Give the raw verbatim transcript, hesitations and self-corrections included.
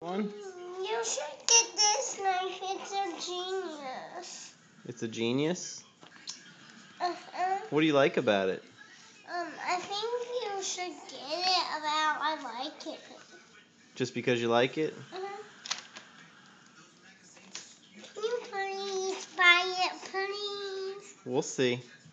One? You should get this knife. It's a genius. It's a genius? Uh-huh. What do you like about it? Um, I think you should get it about I like it. Just because you like it? Uh-huh. Can you please buy it, please? We'll see.